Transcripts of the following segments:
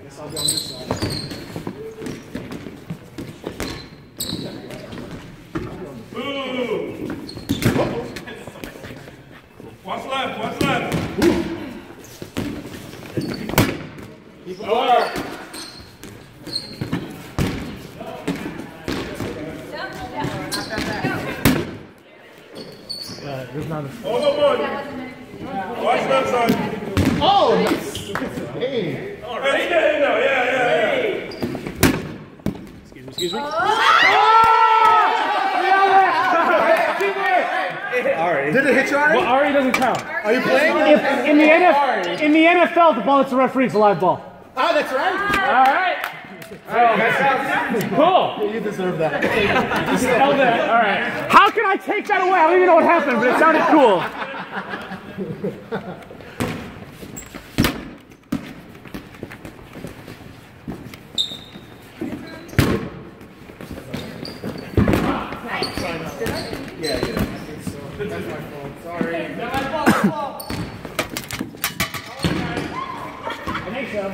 Guess I'll go on this side. Ooh! Watch left, watch left. Keep it low. There's not a... Hold on, boy. Watch left side. Oh, nice. Hey. All right. Hey, no, yeah. Excuse me. Oh! All right. Did it hit you already? Well, Ari doesn't count. Are you playing? In the NFL, the ball hits the referee, it's a live ball. Oh, that's right. All right. Cool. You deserve that. Held that. All right. How can I take that away? I don't even know what happened, but it sounded cool. Yeah. That's my fault. Sorry. No, my fault. I think so.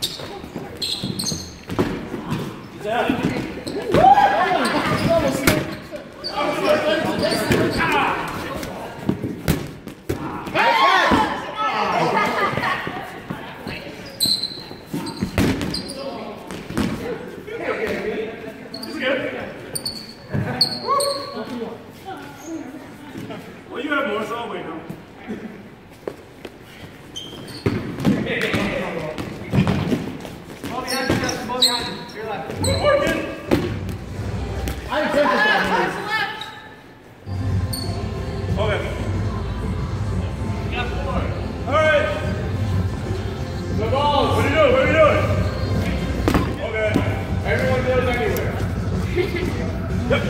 Well, you have more, so I'll wait now. Ball behind you, Justin. Ball behind you. You're left. Working. I intended that. Okay. All right. The balls. What are you doing? What are you doing? Okay. Everyone goes anywhere. Yep.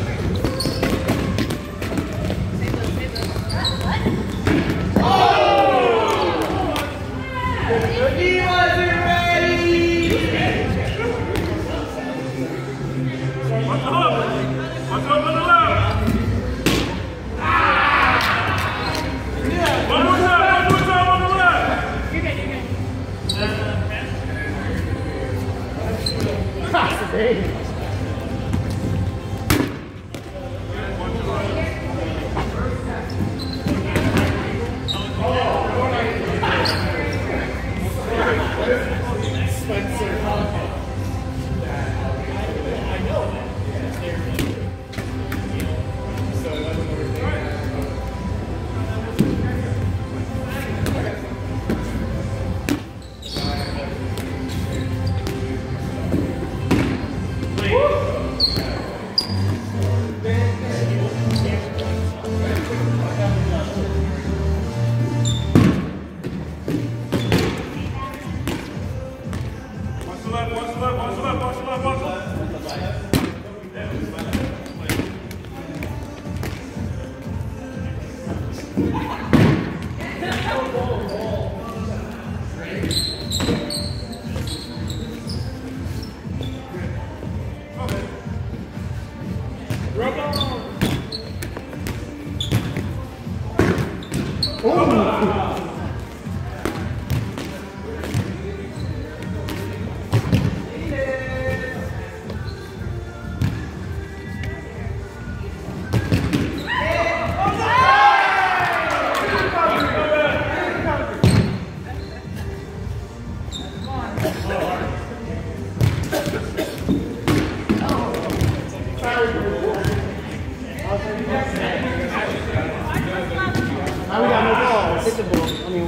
Now we got no balls. Hit the ball. I mean,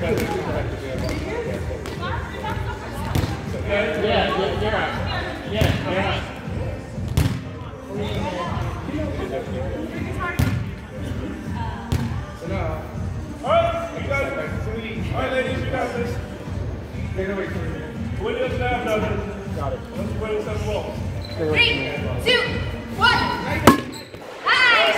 yeah, you're right. Yeah, you're right. Alright, you got it. Alright, ladies, you got this. Take it away from me. Win your snap, Douglas. Got it. Let's win the 7 balls. 3, 2, 1. Nice.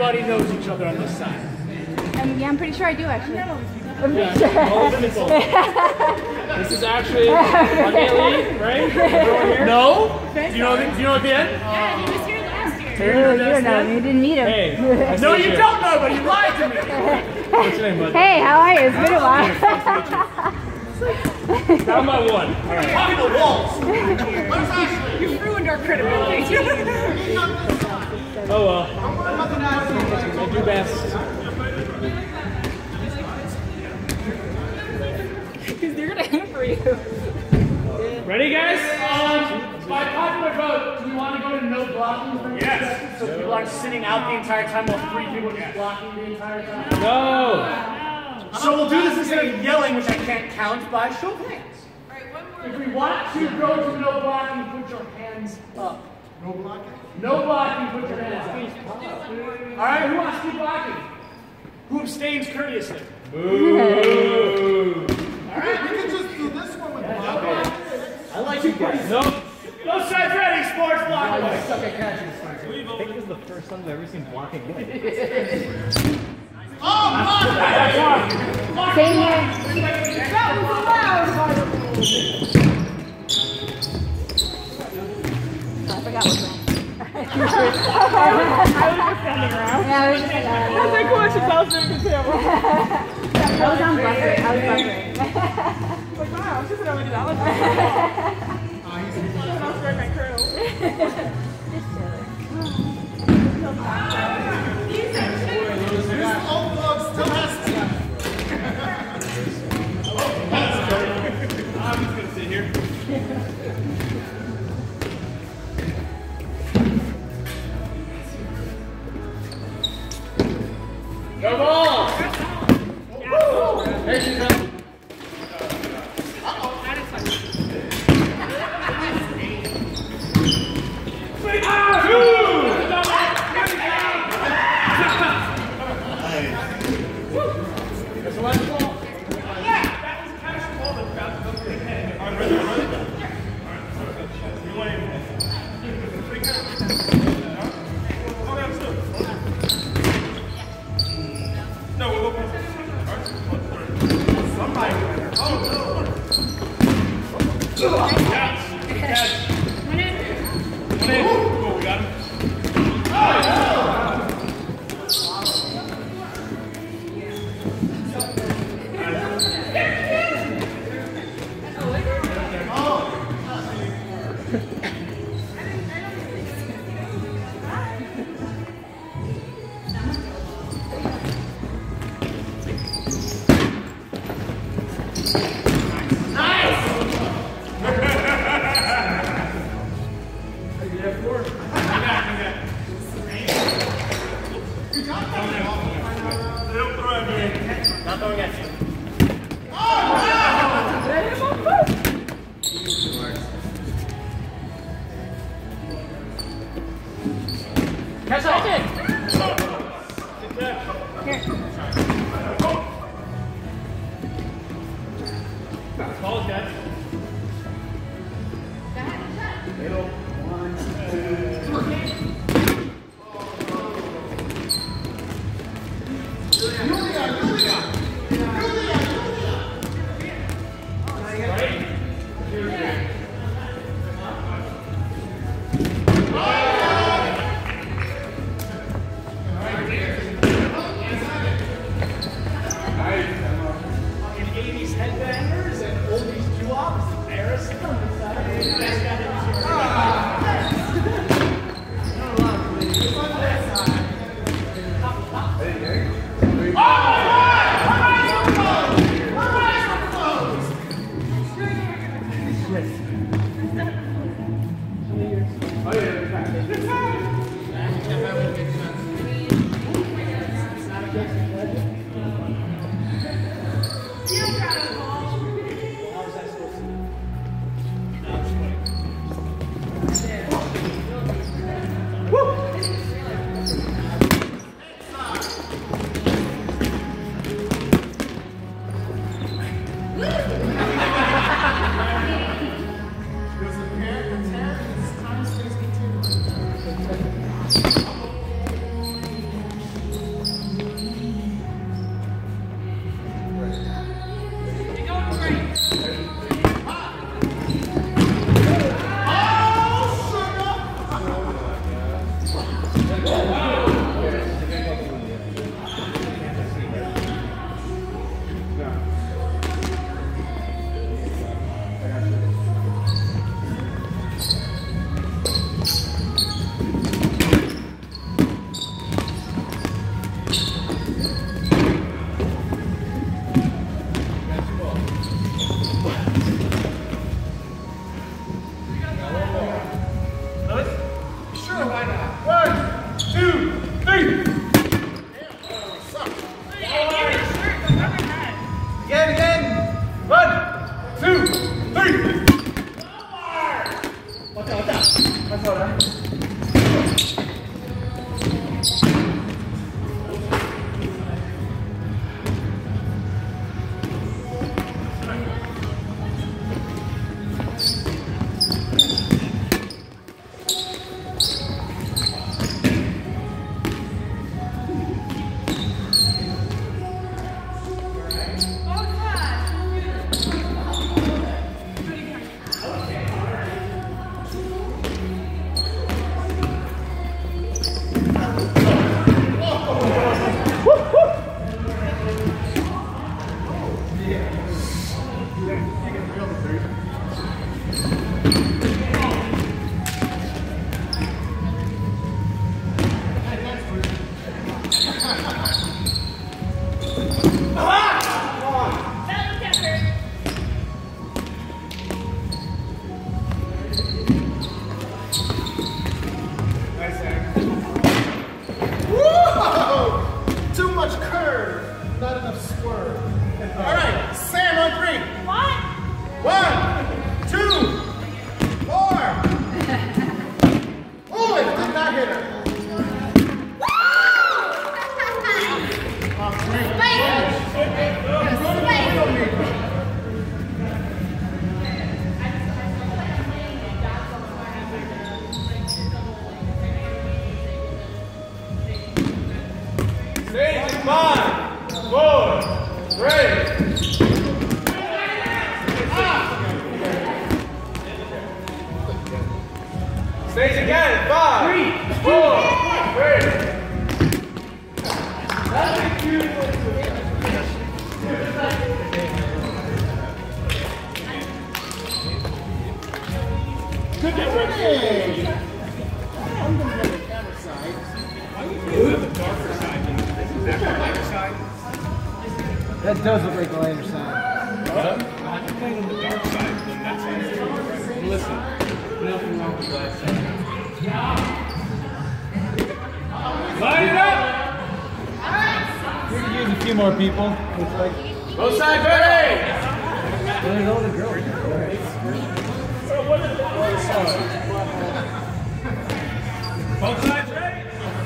everybody knows each other on this side. Yeah, I'm pretty sure I do actually. Yeah, all of them is all. This is actually Lee, right? No? Do you know at the end? Yeah, he was here last year. You know, you didn't meet him. Hey. No, you don't know, but you lied to me. What's your name, bud? Hey, how are you? It's been a while. Down by one. All right. Talking to walls. You've ruined our credibility. Oh well. I do best. Because they're going to hamper you. Ready, guys? By popular vote, do you want to go to no blocking? Yes. So people are sitting out the entire time while 3 people are just blocking the entire time? No. So we'll do this instead of yelling, which I can't count, by show of hands. If we want to go to no blocking, put your hands up. No blocking. No blocking, put your hands up. All right, who wants to keep blocking? Who abstains courteously? Boo. All right, we can just do this one with blocking. I like you guys. No. No sides ready, sports block. I suck at catching this time. I think this is the first time I've ever seen blocking win. Oh, block! Same here. That was allowed. I forgot what's that. I was just standing around. Yeah, I was just like, what should tell us to camera? I was on buffering. I was buffering. Like, wow, I'm just gonna do that one. I was wearing my crew. This old vlog still has to. I'm just gonna sit here. Go ball! There she comes. Catch up! Call it, guys. All right, Sam on 3. What? 1, 2, 4. Oh, it did not hit her. Stage in 5, 4, 3. Stage again. 5, 4, 3. That's a cute one. Good job. That does look like the lighter side. Listen, nothing wrong with that side. Line it up. We could use a few more people. It's like, Both sides ready. there's all the girls. Both sides ready.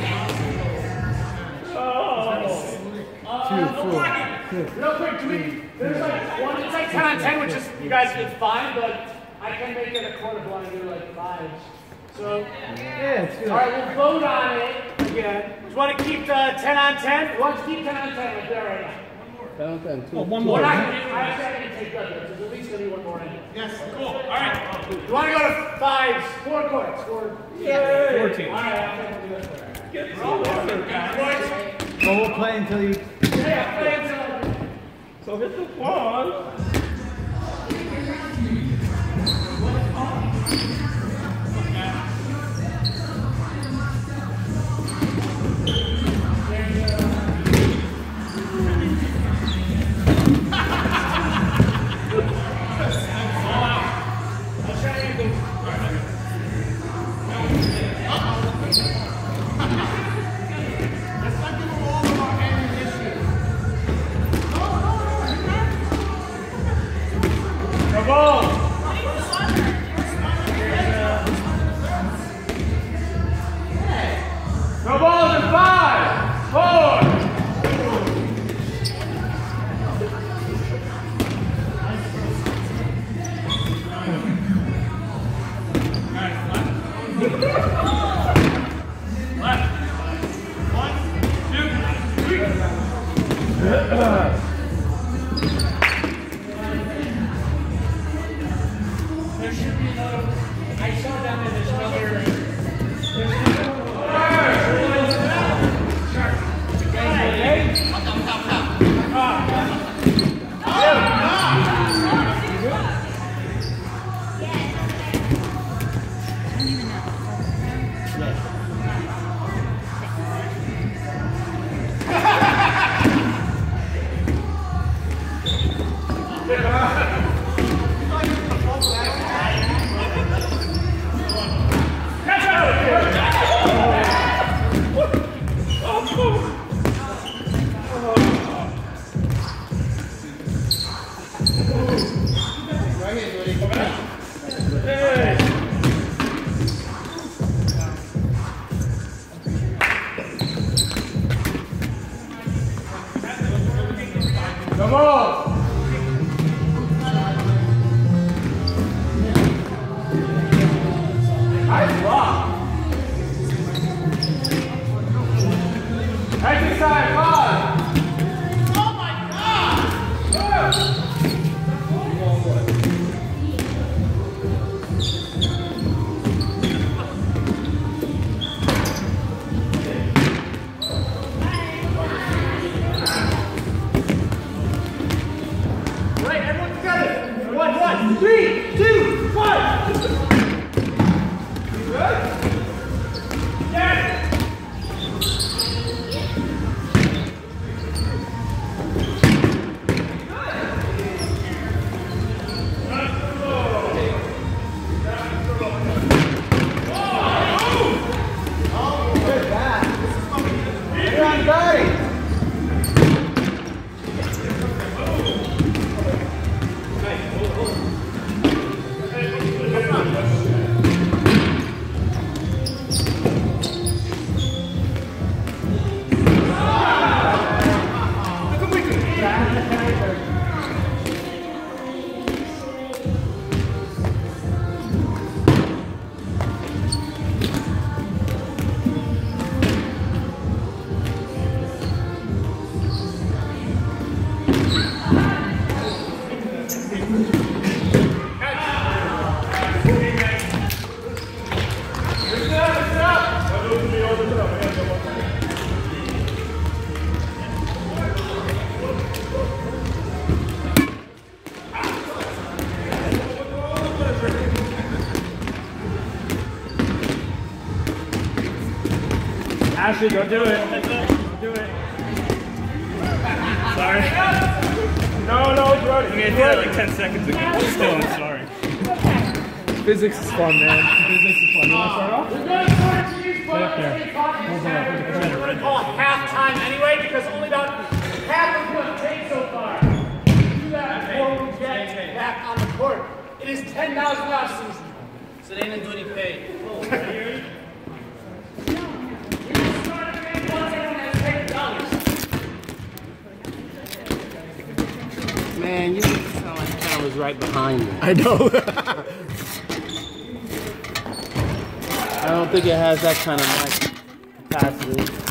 Real quick, there's like one, it's like 10 on 10, which is, you guys, it's fine, but I can make it a quarter block and do like 5s. So, Yeah, it's good. all right, we'll vote on it again. Just want to keep the 10 on 10? Who wants to keep 10 on 10 right there right now? Oh, one We're more. not going to, I actually can take that, there's at least going to be one more anyway. Yes. Cool. All right. You want to go to 5s, 4 courts? 4 Yeah. 14. All right, I'll take one of those. So we'll play until you. Yeah, play until. So hit the ball. No balls in 5, 4. There should be another. I saw down there, there's another. Come on. Nice block. Exercise 5. Oh my God. Right, everyone together. 1, 3, 2, 1. Good? Yes. Good bat. You're on the body. Ashley, don't do it. Don't do it. Sorry. No, it's running. I mean, I did that like 10 seconds ago. Still, I'm sorry. Physics is fun, man. Physics is fun. You want to start off? We're going to start to use players in we call halftime anyway, because only about half of what's played so far. We do that before we get back on the court. It is $10,000 season. So they didn't do any pay. Man, you sound like the camera's right behind me. I know. I don't think it has that kind of mic capacity.